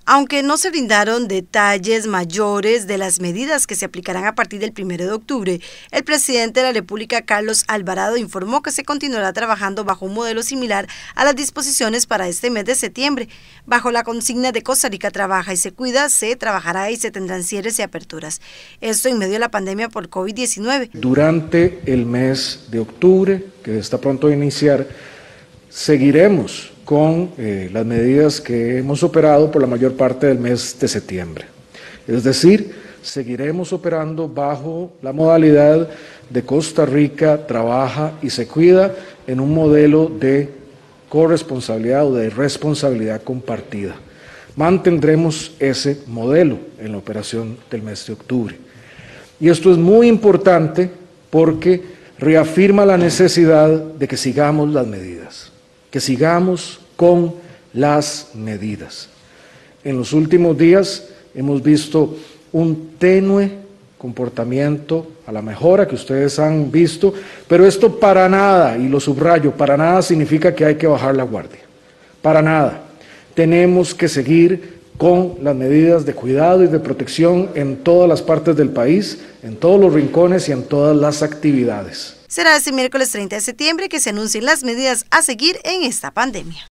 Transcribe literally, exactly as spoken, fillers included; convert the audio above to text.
Aunque no se brindaron detalles mayores de las medidas que se aplicarán a partir del primero de octubre, el presidente de la República, Carlos Alvarado, informó que se continuará trabajando bajo un modelo similar a las disposiciones para este mes de septiembre. Bajo la consigna de Costa Rica trabaja y se cuida, se trabajará y se tendrán cierres y aperturas. Esto en medio de la pandemia por COVID diecinueve. Durante el mes de octubre, que está pronto a iniciar, seguiremos con eh, las medidas que hemos operado por la mayor parte del mes de septiembre. Es decir, seguiremos operando bajo la modalidad de Costa Rica trabaja y se cuida en un modelo de corresponsabilidad o de responsabilidad compartida. Mantendremos ese modelo en la operación del mes de octubre. Y esto es muy importante porque reafirma la necesidad de que sigamos las medidas. que sigamos con las medidas. En los últimos días hemos visto un tenue comportamiento a la mejora que ustedes han visto, pero esto para nada, y lo subrayo, para nada significa que hay que bajar la guardia. Para nada. Tenemos que seguir con las medidas de cuidado y de protección en todas las partes del país, en todos los rincones y en todas las actividades. Será este miércoles treinta de septiembre que se anuncien las medidas a seguir en esta pandemia.